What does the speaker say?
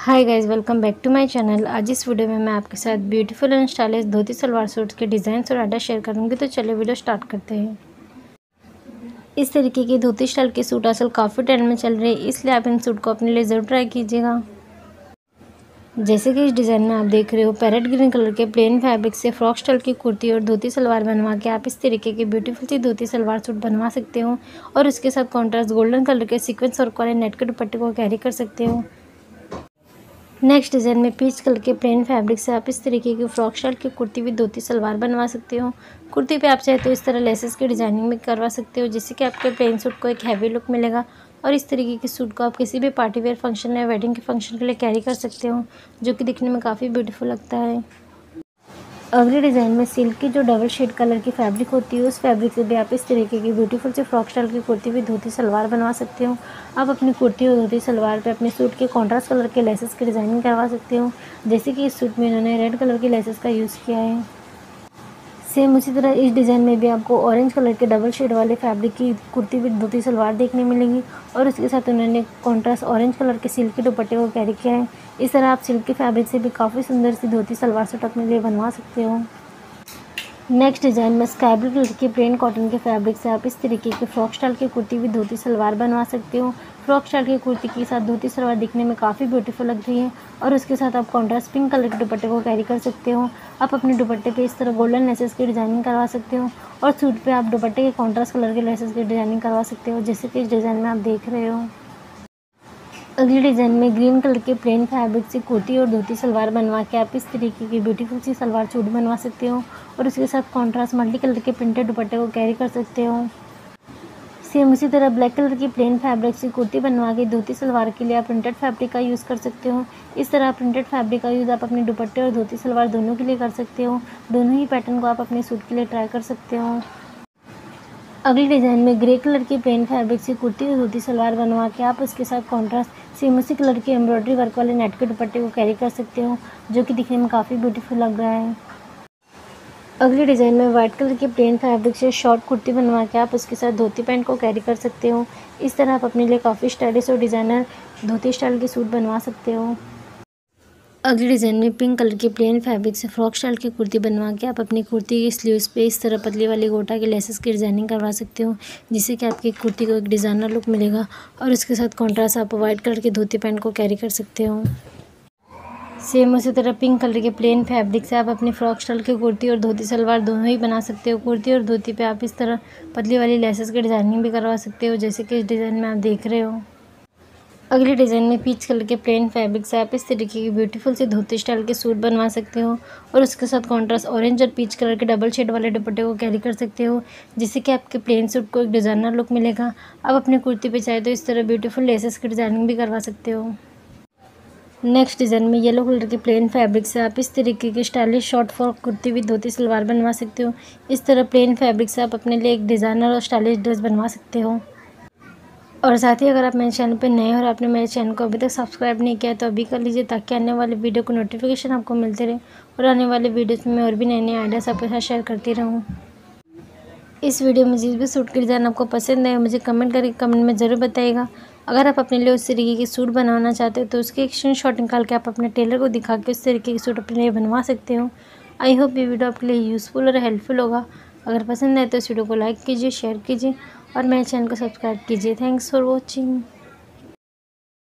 Hi guys, welcome back to my channel. आज इस video में मैं आपके साथ beautiful and stylish dhoti salwar suits के डिज़ाइंस और आर्डर शेयर करूंगी। तो चलिए वीडियो स्टार्ट करते हैं। इस तरीके की धोती स्टाइल के सूट आजकल काफ़ी ट्रेंड में चल रहे हैं, इसलिए आप इन सूट को अपने लिए ज़रूर ट्राई कीजिएगा। जैसे कि इस डिज़ाइन में आप देख रहे हो, पैरेट ग्रीन कलर के प्लेन फैब्रिक से फ्रॉक स्टाइल की कुर्ती और धोती सलवार बनवा के आप इस तरीके की ब्यूटीफुल सी धोती सलवार सूट बनवा सकते हो और उसके साथ कॉन्ट्रास्ट गोल्डन कलर के सीक्वेंस वर्क वाले नेट के दुपट्टे को कैरी कर सकते हो। नेक्स्ट डिज़ाइन में पीच कलर के प्लेन फैब्रिक से आप इस तरीके की फ्रॉक स्टाइल की कुर्ती भी धोती सलवार बनवा सकते हो। कुर्ती पे आप चाहे तो इस तरह लेसेस की डिजाइनिंग भी करवा सकते हो, जिससे कि आपके प्लेन सूट को एक हैवी लुक मिलेगा और इस तरीके के सूट को आप किसी भी पार्टी वेयर फंक्शन या वेडिंग के फंक्शन के लिए कैरी कर सकते हो, जो कि दिखने में काफ़ी ब्यूटीफुल लगता है। अगले डिज़ाइन में सिल्क की जो डबल शेड कलर की फैब्रिक होती है, उस फैब्रिक से भी आप इस तरीके की ब्यूटीफुल सी फ्रॉक स्टाइल की कुर्ती भी धोती सलवार बनवा सकते हो। आप अपनी कुर्ती और धोती सलवार पे अपने सूट के कॉन्ट्रास्ट कलर के लेसेस की डिज़ाइनिंग करवा सकते हो, जैसे कि इस सूट में इन्होंने रेड कलर की लेसेस का यूज़ किया है। सेम उसी तरह इस डिज़ाइन में भी आपको ऑरेंज कलर के डबल शेड वाले फैब्रिक की कुर्ती भी धोती सलवार देखने मिलेंगी और उसके साथ उन्होंने कॉन्ट्रास्ट ऑरेंज कलर के सिल्क के दुपट्टे को कैरी किया है। इस तरह आप सिल्क के फैब्रिक से भी काफ़ी सुंदर सी धोती सलवार सूट अपने लिए बनवा सकते हो। नेक्स्ट डिज़ाइन में स्काई ब्लू कलर के प्लेन कॉटन के फैब्रिक से आप इस तरीके की फ्रॉक स्टाइल की कुर्ती भी धोती सलवार बनवा सकते हो। फ्रॉक स्टाइल की कुर्ती के साथ धोती सलवार दिखने में काफ़ी ब्यूटीफुल लग रही है और उसके साथ आप कॉन्ट्रास्ट पिंक कलर के दुपट्टे को कैरी कर सकते हो। आप अपने दुपट्टे पे इस तरह गोल्डन लेसेस की डिज़ाइनिंग करवा सकते हो और सूट पे आप दुपट्टे के कॉन्ट्रास्ट कलर के लेसेस की डिज़ाइनिंग करवा सकते हो, जैसे कि इस डिज़ाइन में आप देख रहे हो। अगले डिज़ाइन में ग्रीन कलर के प्लेन फैब्रिक से कुर्ती और धोती सलवार बनवा के आप इस तरीके की ब्यूटीफुल सी सलवार सूट बनवा सकते हो और उसके साथ कॉन्ट्रास्ट मल्टी कलर के प्रिंटेड दुपट्टे को कैरी कर सकते हो। सेम उसी तरह ब्लैक कलर की प्लेन फैब्रिक से कुर्ती बनवा के धोती सलवार के लिए आप प्रिंटेड फैब्रिक का यूज़ कर सकते हो। इस तरह प्रिंटेड फैब्रिक का यूज़ आप अपने दुपट्टे और धोती सलवार दोनों के लिए कर सकते हो। दोनों ही पैटर्न को आप अपने सूट के लिए ट्राई कर सकते हो। अगली डिज़ाइन में ग्रे कलर की प्लेन फैब्रिक से कुर्ती और धोती सलवार बनवा के आप उसके साथ कॉन्ट्रास्ट सेम उसी कलर के एम्ब्रॉयडरी वर्क वाले नेट के दुपट्टे को कैरी कर सकते हो, जो कि दिखने में काफ़ी ब्यूटीफुल लग रहा है। अगली डिज़ाइन में वाइट कलर की प्लेन फैब्रिक से शॉर्ट कुर्ती बनवा के आप उसके साथ धोती पैंट को कैरी कर सकते हो। इस तरह आप अपने लिए काफ़ी स्टाइलिश और डिज़ाइनर धोती स्टाइल के सूट बनवा सकते हो। अगले डिज़ाइन में पिंक कलर के प्लेन फैब्रिक से फ्रॉक स्टाइल की कुर्ती बनवा के आप अपनी कुर्ती की स्लीव्स पे इस तरह पतली वाली गोटा के लेसेस की डिज़ाइनिंग करवा सकते हो, जिससे कि आपकी कुर्ती को एक डिज़ाइनर लुक मिलेगा और उसके साथ कॉन्ट्रास्ट आप वाइट कलर की धोती पैंट को कैरी कर सकते हो। सेम उसी तरह पिंक कलर के प्लेन फैब्रिक से आप अपनी फ्रॉक स्टाइल की कुर्ती और धोती सलवार दोनों ही बना सकते हो। कुर्ती और धोती पे आप इस तरह पतली वाली लेसेस की डिज़ाइनिंग भी करवा सकते हो, जैसे कि इस डिज़ाइन में आप देख रहे हो। अगले डिज़ाइन में पीच कलर के प्लेन फैब्रिक से आप इस तरीके की ब्यूटीफुल सी धोती स्टाइल के सूट बनवा सकते हो और उसके साथ कॉन्ट्रास्ट ऑरेंज और पीच कलर के डबल शेड वाले दुपट्टे को कैरी कर सकते हो, जिससे कि आपके प्लेन सूट को एक डिज़ाइनर लुक मिलेगा। आप अपनी कुर्ती पे चाहे तो इस तरह ब्यूटीफुल लेसेस की डिज़ाइनिंग भी करवा सकते हो। नेक्स्ट डिज़ाइन में येलो कलर के प्लेन फैब्रिक से आप इस तरीके की स्टाइलिश शॉर्ट फ्रॉक कुर्ती भी धोती सलवार बनवा सकते हो। इस तरह प्लेन फैब्रिक से आप अपने लिए एक डिज़ाइनर और स्टाइलिश ड्रेस बनवा सकते हो। और साथ ही अगर आप मेरे चैनल पर नए हो और आपने मेरे चैनल को अभी तक सब्सक्राइब नहीं किया तो अभी कर लीजिए, ताकि आने वाले वीडियो को नोटिफिकेशन आपको मिलते रहे और आने वाले वीडियोस में और भी नए नए आइडियाज़ आपके साथ शेयर करती रहूँ। इस वीडियो में जिस भी सूट की डिज़ाइन आपको पसंद है मुझे कमेंट करके कमेंट में ज़रूर बताइएगा। अगर आप अपने लिए उस तरीके के सूट बनवाना चाहते हो तो उसके एक स्क्रीनशॉट निकाल के आप अपने टेलर को दिखा के उस तरीके के सूट अपने लिए बनवा सकते हो। आई होप ये वीडियो आपके लिए यूज़फुल और हेल्पफुल होगा। अगर पसंद आए तो इस वीडियो को लाइक कीजिए, शेयर कीजिए और मेरे चैनल को सब्सक्राइब कीजिए। Thanks for watching.